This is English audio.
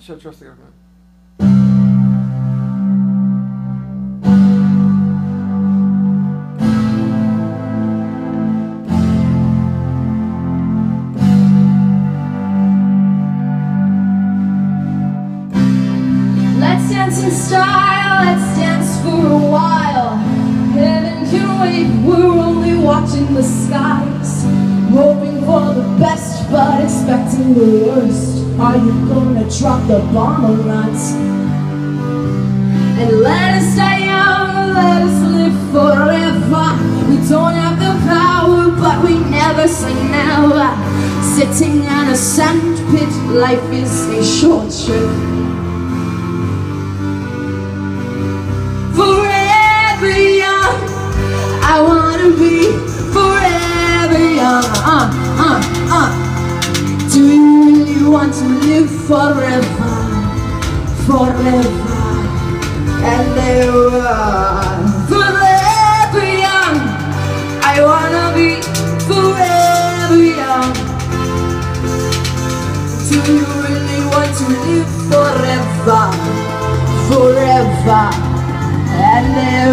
should trust the government. Let's dance in style, let's dance for a while. Heaven can wait, we're only watching the skies, hoping for the best but expecting the worst. Are you gonna drop the bomb or not? And let us die young, let us live forever. We don't have the power but we never say never. Sitting in a sandpit, life is a short trip. Forever young, I wanna be forever young. Do you really want to live forever, forever and ever? Forever young, I wanna be forever young. Do you really want to live forever, forever and ever?